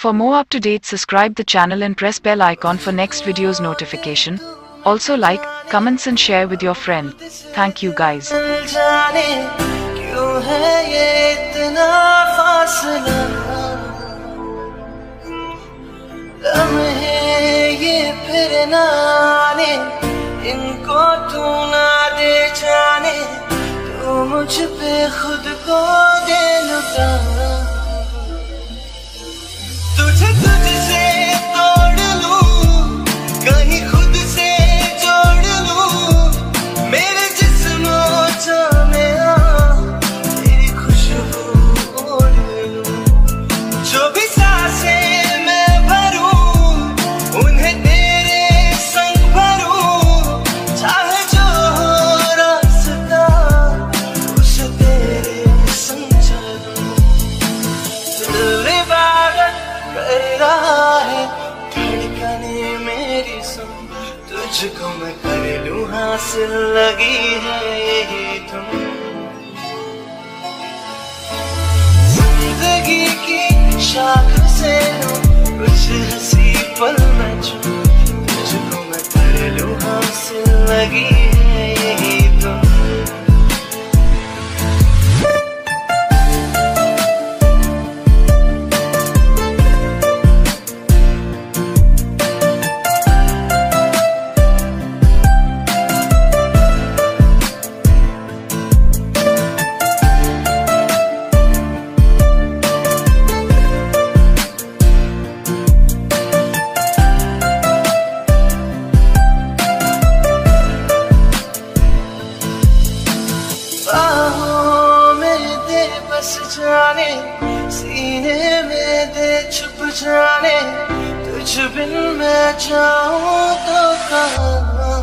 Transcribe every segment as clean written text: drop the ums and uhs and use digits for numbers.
For more up-to-date, subscribe the channel and press bell icon for next videos notification. Also like, comments and share with your friend. Thank you guys. इनको तू ना दे जाने, तू मुझ पे खुद को दे लुटा। तुझे तुझसे तोड़ लूं, कहीं खुद से जोड़ लूं, मेरे जिस्म जान में आ तेरी खुशबू ओढ़ लूं। जो भी सांसें मैं भरूं, उन्हें तुझको मैं कर लूं हासिल, लगी है यही तुम। जिंदगी की शाख से लूं कुछ हंसी पल में छूं, तुझको मैं कर लूं हासिल, लगी है यही तुम। जाने सीने में दे छुप जाने, तुझ बिन मैं जाऊं तो कहाँ।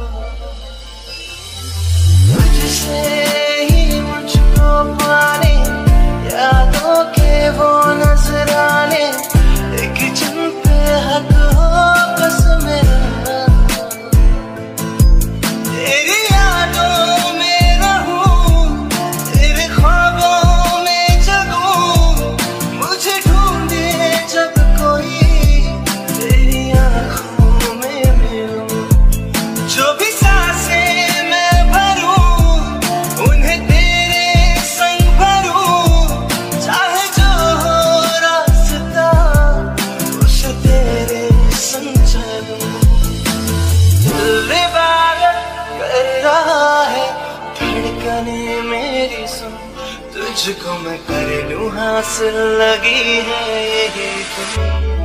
तुझसे ही मुझको पाने, यादों के वो नजराने, एक जिन पे हक हो बस मेरा। तेरी यादों में रहूं, तेरे ख्वाबों मेरी सुन, तुझको मैं कर लूं हासिल, लगी है यही तुम।